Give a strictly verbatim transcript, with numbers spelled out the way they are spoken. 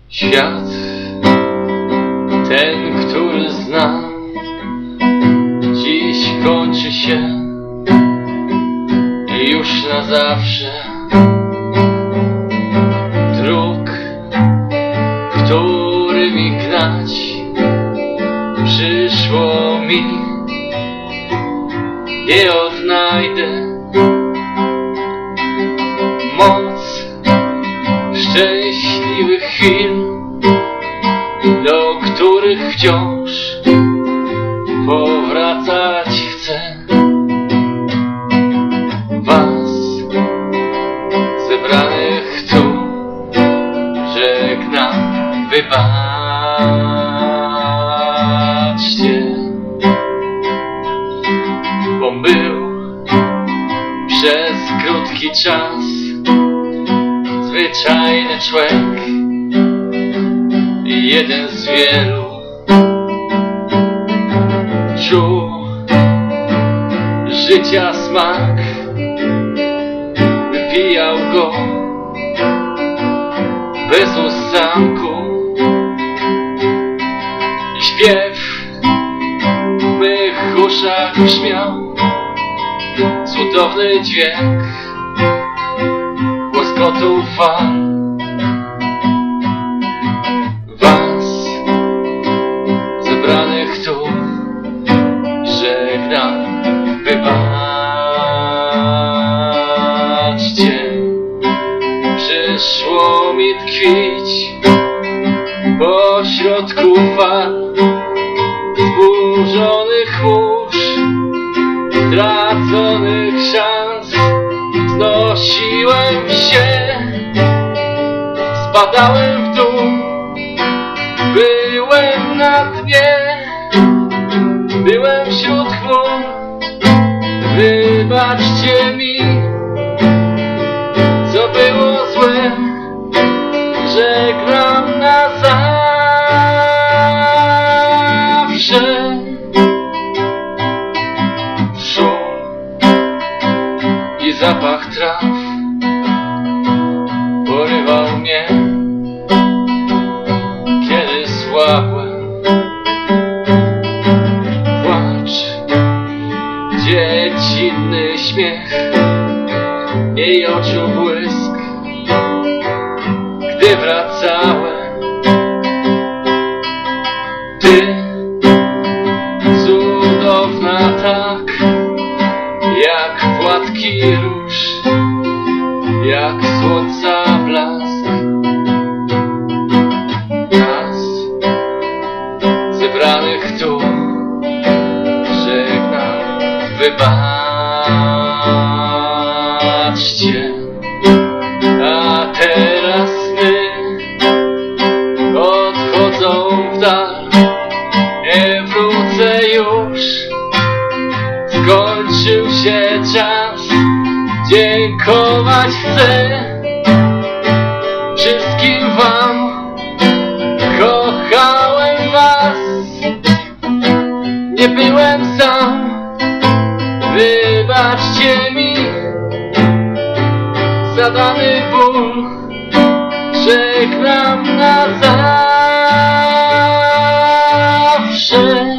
Świat, ten, który znam, dziś kończy się już na zawsze. Dróg, którymi gnać przyszło mi, nie odnajdę. Moc szczęśliwych chwil, do których wciąż powracać chcę. Was zebranych tu żegnam, wybaczcie, bom był przez krótki czas zwyczajny człowiek, jeden z wielu. Czuł życia smak, wypijał go bez ustanku. I śpiew w mych uszach brzmiał, cudowny dźwięk łoskotu fal. Was zebranych tu żegnam, wybaczcie. Przyszło mi tkwić pośrodku fal, zburzonych łóż, straconych szans. Znosiłem się, spadałem w dół, byłem na dnie, byłem wśród chmur. Wybaczcie mi, co było złe, żegnam na zawsze. Szum i zapach traw porywał mnie, kiedy słabłem. Płacz, dziecinny śmiech, jej oczu błysk, gdy wracałem. Ty, cudowna tak, jak płatki róż, jak słońca blask. Nas zebranych tu żegnam, wybaczcie. A teraz sny odchodzą w dal, nie wrócę już, skończył się czas. Dziękować chcę wszystkim wam, kochałem was, nie byłem sam. Wybaczcie mi zadany ból, żegnam na zawsze.